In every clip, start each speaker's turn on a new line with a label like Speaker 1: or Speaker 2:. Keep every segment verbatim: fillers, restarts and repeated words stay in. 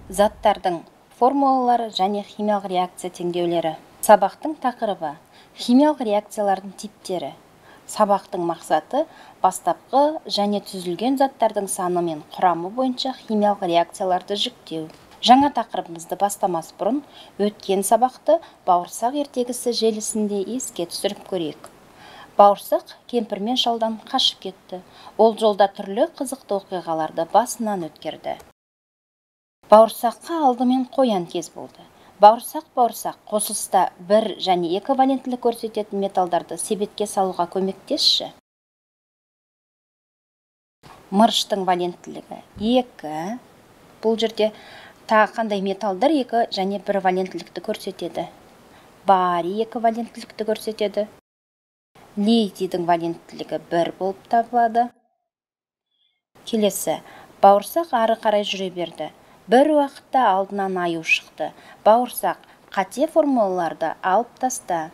Speaker 1: Заттардың формулалары және химиялық реакция теңдеулері. Сабақтың тақырыбы химиялық реакциялардың типтері. Сабақтың мақсаты бастапқы және түзілген заттардың саны мен құрамы бойынша химиялық реакцияларды жіктеу. Жаңа тақырыбымызды бастамас бұрын өткен сабақты бауырсақ ертегісі желісінде еске түсіріп көрейік. Бауырсақ кемпір мен шалдан қашып кетті. Ол жолда түрлі қызықты оқиғаларды басынан өткерді. Бауырсаққа алдымен қоян кез болды. Бауырсақ бауырсақ қосылыста бір және екі валентілік көрсететін металдарды себетке салуға көмектесші. Мырыштың валентілігі екі. Бұл жерде тағы қандай металдар екі және бір валентілікті көрсетеді. Барий екі валентілікті көрсетеді. Литийдің валентілігі бір болып табылады. Келесі, бауырсақ ары қарай жүре берді. Бір уақытта алдынан аю шықты. Бауырсақ, қате формулаларды алып таста.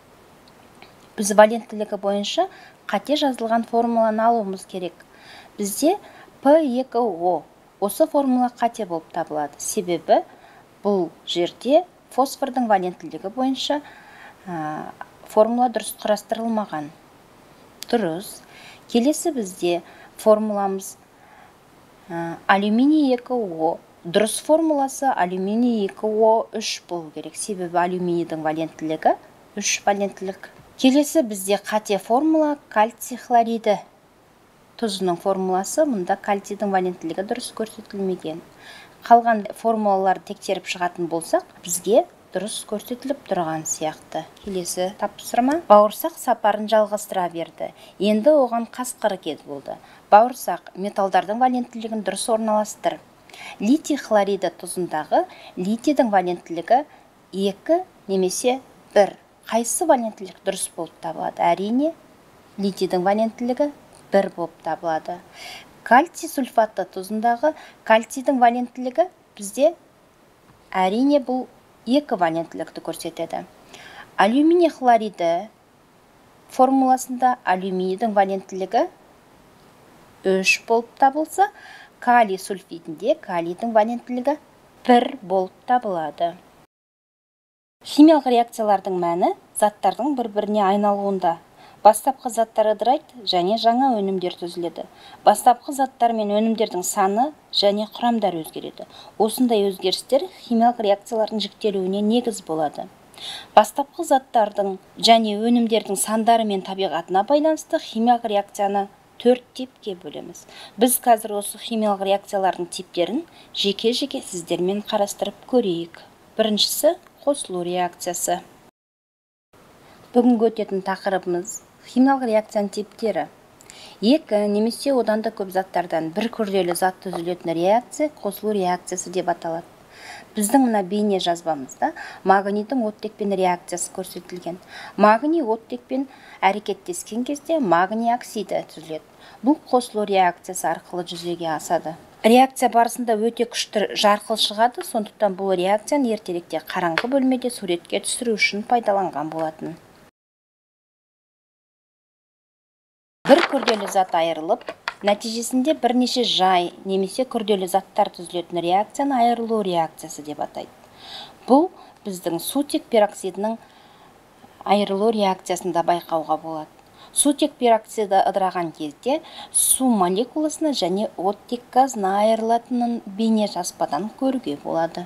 Speaker 1: Біз валентілігі бойынша қате жазылған формуланы алуымыз керек. Бізде П екі О. Осы формула қате болып табылады. Себебі бұл жерде фосфордың валентілігі бойынша ә, формула дұрыс құрастырылмаған. Дұрыс. Келесі бізде формуламыз ә, алюминий екі О. Дұрыс формуласы алюминий екі О үш болу керек. Себебі алюминийдің валентілігі үш валентілік. Келесі бізде қате формула кальций хлориді. Тұзының формуласы, мұнда кальцийдің валентілігі дұрыс көрсетілмеген. Қалған формулаларды тексеріп шығатын болсақ, бізге дұрыс көрсетіліп тұрған сияқты. Келесі тапсырма. Бауырсақ сапарын жалғастыра берді. Енді оған қасқыры кез болды. Бауырсақ, металдардың валентілігін дұрыс орналастыр. Литий хлориді тұзындағы литийдің валентілігі екі немесе бір. Қайсы валентілік дұрыс болып табылады? Әрине, литийдің валентілігі бір болып табылады. Кальций сульфаты тұзындағы кальцийдің валентілігі бізде әрине бұл екі валентілікті көрсетеді. Алюминий хлориді формуласында алюминийдің валентілігі үш болып табылса, калий сульфидінде калийдің валентілігі бір болып табылады. Химиялық реакциялардың мәні заттардың бір-біріне айналуында. Бастапқы заттар ыдырайды және жаңа өнімдер түзіледі. Бастапқы заттар мен өнімдердің саны және құрамдар өзгереді. Осындай өзгерістер химиялық реакциялардың жіктелуіне негіз болады. Бастапқы заттардың және өнімдердің сандары мен табиғатына байланысты химиялық реакцияны төрт типке бөлеміз. Біз қазір осы химиялық реакциялардың типтерін жеке-жеке сіздермен қарастырып көрейік. Біріншісі қосылу реакциясы. Бүгінгі өтетін тақырыбымыз химиялық реакцияның типтері. Екі немесе одан да көп заттардан бір күрделі зат түзілетін реакция қосылу реакциясы деп аталады. Біздің мына бейне жазбамызда магнийдің оттекпен реакциясы көрсетілген. Магний оттекпен әрекеттескен кезде магний оксиді түзіледі. Бұл қосылу реакциясы арқылы жүзеге асады. Реакция барысында өте күшті жарқыл шығады, сондықтан бұл реакцияны ертеректе қараңғы бөлмеде суретке түсіру үшін пайдаланған болатын. Бір күрделі зат айырылып, нәтижесінде бірнеше жай немесе күрделі заттар түзілетін реакцияны айырылу реакциясы деп атайды. Бұл біздің сутек пероксидінің айырылу реакциясында байқауға болады. Сутек пероксиді ыдыраған кезде су молекуласына және оттек газына айырылатынын бейне жазбадан көруге болады.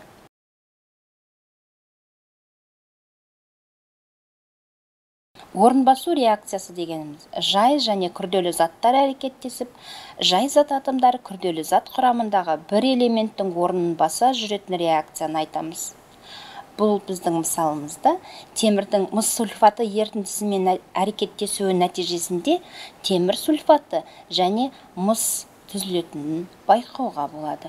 Speaker 1: Орынбасу реакциясы дегеніміз жай және күрделі заттар әрекеттесіп, жай зат атомдары күрделі зат құрамындағы бір элементтің орнын баса жүретін реакцияны айтамыз. Бұл біздің мысалымызда темірдің мыс сульфаты ерітіндісімен әрекеттесуі нәтижесінде темір сульфаты және мыс түзілетінін байқауға болады.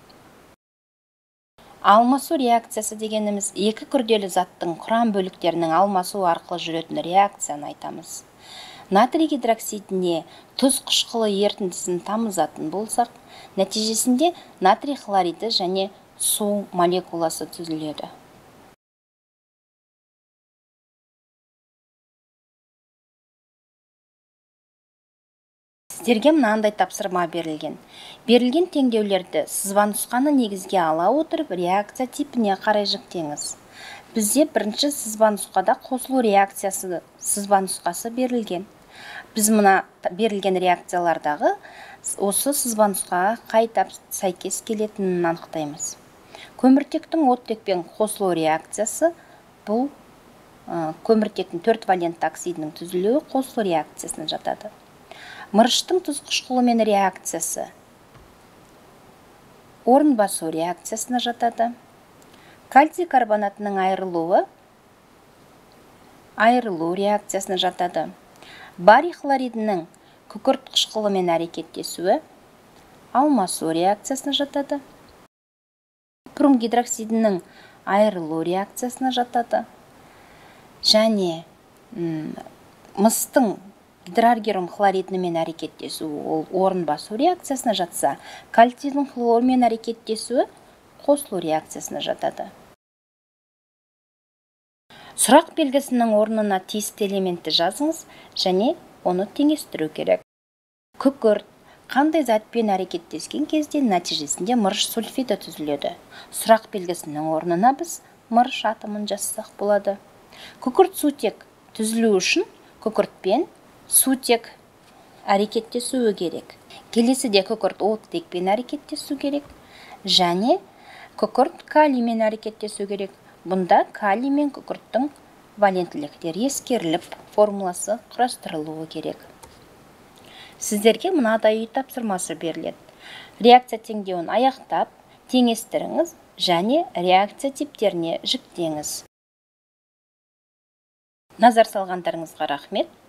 Speaker 1: Алмасу реакциясы дегеніміз екі күрделі заттың құрам бөліктерінің алмасу арқылы жүретін реакцияны айтамыз. Натрий гидроксидіне тұз қышқылы ерітіндісін тамызатын болсақ, нәтижесінде натрий хлориді және су молекуласы түзіледі. Сіздерге мынандай тапсырма берілген. Берілген теңдеулерді сызба нұсқаны негізге ала отырып реакция типіне қарай жіктеңіз. Бізде бірінші сызба нұсқада қосылу реакциясы сызба нұсқасы берілген. Біз мына берілген реакциялардағы осы сызба нұсқаға қай сәйкес келетінін анықтаймыз. Көміртектің оттекпен қосылу реакциясы бұл көміртектің төрт валентті оксидінің түзілуі қосылу реакциясына жатады. Мырыштың тұз қышқылымен реакциясы орын басу реакциясына жатады. Кальций карбонатының айырылуы айырылу реакциясына жатады. Барий хлоридінің күкірт қышқылымен әрекеттесуі алмасу реакциясына жатады. Купрум гидроксидінің айырылу реакциясына жатады. Және мыстың гидраргирум хлоридімен әрекеттесуі ол орын басу реакциясына жатса, кальцийдің хлормен әрекеттесуі қосылу реакциясына жатады. Сұрақ белгісінің орнына тиісті элементті жазыңыз және оны теңестіру керек. Күкірт қандай затпен әрекеттескен кезде нәтижесінде мырыш сульфиді түзіледі. Сұрақ белгісінің орнына біз мырыш атомын жазсақ болады. Күкірт сутек түзілу үшін күкіртпен сутек әрекеттесуі керек. Келесіде күкірт оттекпен әрекеттесу керек және күкірт калиймен әрекеттесу керек. Бұнда калий мен күкірттің валенттіліктері ескеріліп формуласы құрастырылуы керек. Сіздерге мынадай үй тапсырмасы беріледі. Реакция теңдеуін аяқтап, теңестіріңіз және реакция типтеріне жіктеңіз. Назар салғандарыңызға рахмет.